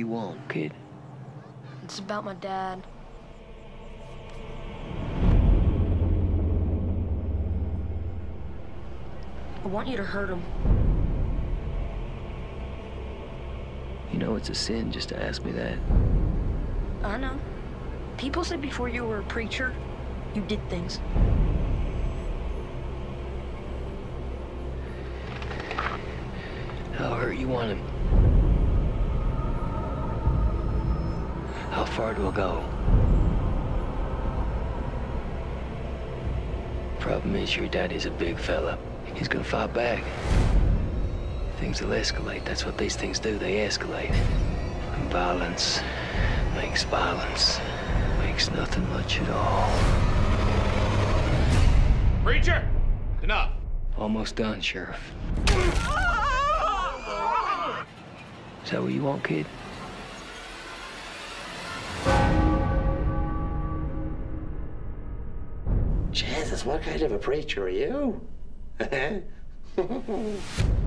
you want, kid? It's about my dad. I want you to hurt him. You know it's a sin just to ask me that. I know. People said before you were a preacher, you did things. How hurt you want him? How far do I go? Problem is, your daddy's a big fella. He's gonna fight back. Things will escalate. That's what these things do. They escalate. And violence makes violence. Makes nothing much at all. Preacher! Enough. Almost done, Sheriff. Is that what you want, kid? Jesus, what kind of a preacher are you?